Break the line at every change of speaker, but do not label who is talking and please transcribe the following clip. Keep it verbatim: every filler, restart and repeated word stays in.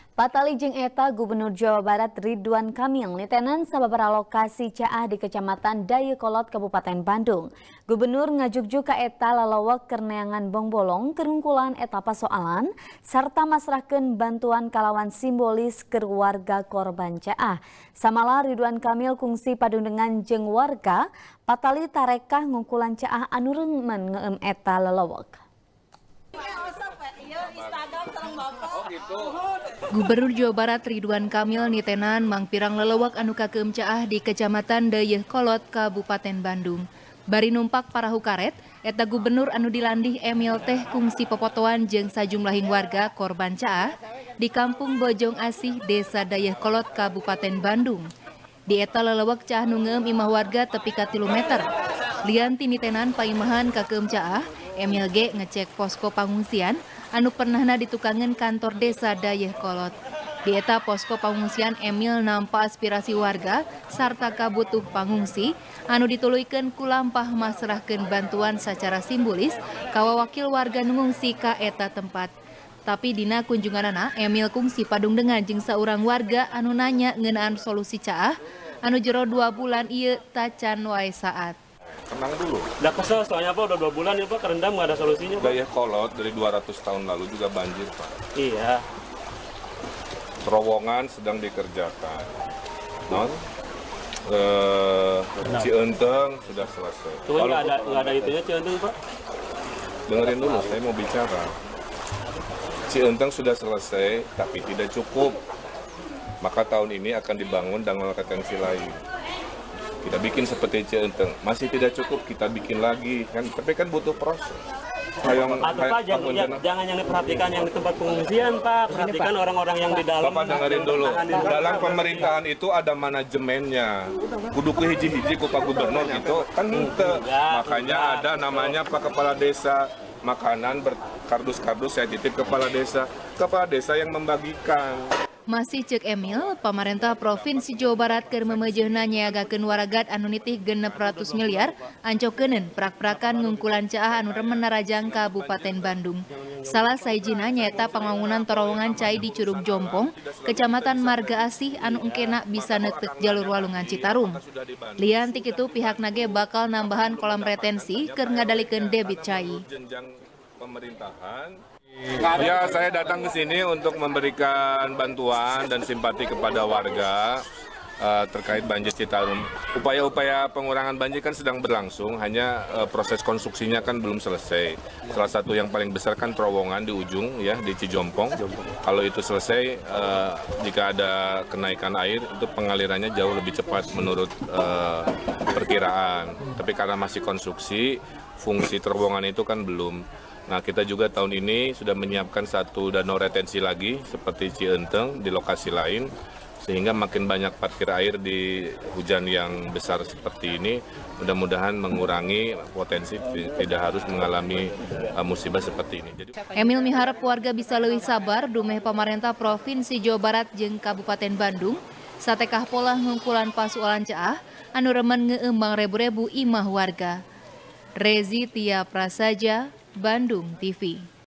Patali jeung eta Gubernur Jawa Barat Ridwan Kamil nitenan sababaraha lokasi caah di Kecamatan Dayakolot Kabupaten Bandung. Gubernur ngajugjuk ka eta lalawak keur neangan bongbolong kerungkulan eta pasoalan sarta masrahkeun bantuan kalawan simbolis keur warga korban caah. Samala Ridwan Kamil kungsi padundengan jeung warga patali tarekah ngungkulan caah anu reumen ngeueum eta lalawak.
Gubernur Jawa Barat Ridwan Kamil nitenan mangpirang lelewak anu kakeum caah di Kecamatan Dayakolot Kabupaten Bandung. Bari numpak parahu karet, eta gubernur anu dilandih Emil teh kungsi popotoan jeung sajumlahing warga korban caah di Kampung Bojong Asih, Desa Dayakolot Kabupaten Bandung. Di eta lelewak caah nu ngeueum imah warga tepi ka tilu meter. Lian ti nitenan paimahan kakeum caah, Emil G ngecek posko pangungsian anu pernahna ditukangan kantor desa Dayakolot. Di eta posko pangungsian Emil nampa aspirasi warga sarta kabutuh pangungsi anu dituluykeun ku lampah masrahkeun bantuan secara simbolis ka wakil warga nu ngungsi ka eta tempat. Tapi dina kunjunganana Emil kungsi padungdengan jeung saurang warga anu nanya ngeunaan solusi caah anu jero dua bulan ieu tacan wae saat.
Tenang dulu.
Udah kesel soalnya Pak, udah dua bulan ya Pak, kerendam nggak ada solusinya Pak.
Dayakolot dari dua ratus tahun lalu juga banjir Pak.
Iya.
Terowongan sedang dikerjakan. Non? Eh, Cienteng sudah selesai.
Tuh nggak ada nggak ada itunya Cienteng Pak.
Dengerin dulu, saya mau bicara. Cienteng sudah selesai, tapi tidak cukup. Maka tahun ini akan dibangun danau retensi lain. Kita bikin seperti Cienteng, masih tidak cukup, kita bikin lagi kan, tapi kan butuh proses. Hayang,
Atau Pak, jangan, ya, jangan yang diperhatikan yang di tempat pengungsian Pak, perhatikan orang-orang yang di dalam.
Bapak dengerin dulu, dalam pemerintahan itu ada manajemennya. Kudu ku hiji-hiji ku Pak Gubernur gitu, kan ente. Makanya ada namanya Pak Kepala Desa, makanan berkardus-kardus saya titip kepala desa, kepala desa yang membagikan.
Masih cek Emil, pemerintah Provinsi Jawa Barat keur memeujeunna nyiagakeun waragat anu nitih genep ratus miliar ancokeuneun prak-prakan ngungkulan caah anu remen narajang Kabupaten Bandung. Salah sahijina nyaeta pambangunan terowongan cai di Curug Jompong, Kecamatan Marga Asih anu engkena bisa neuteuk jalur Walungan Citarum. Lian ti kitu pihakna ge bakal nambahan kolam retensi keur ngadalikeun debit cai.
Pemerintahan. Ya, saya datang ke sini untuk memberikan bantuan dan simpati kepada warga uh, terkait banjir Citarum. Upaya-upaya pengurangan banjir kan sedang berlangsung, hanya uh, proses konstruksinya kan belum selesai. Salah satu yang paling besar kan terowongan di ujung ya di Cijompong. Kalau itu selesai, uh, jika ada kenaikan air itu pengalirannya jauh lebih cepat menurut uh, perkiraan. Tapi karena masih konstruksi, fungsi terowongan itu kan belum. Nah, kita juga tahun ini sudah menyiapkan satu danau retensi lagi seperti Cienteng di lokasi lain, sehingga makin banyak parkir air di hujan yang besar seperti ini, mudah-mudahan mengurangi potensi tidak harus mengalami uh, musibah seperti ini. Jadi...
Emil miharep warga bisa leuwih sabar dumeh pemerintah Provinsi Jawa Barat jeung Kabupaten Bandung satekah pola ngungkulan pasoalan caah anu remen ngeueum rebu-rebu imah warga. Rezi Tia Prasaja, Bandung T V.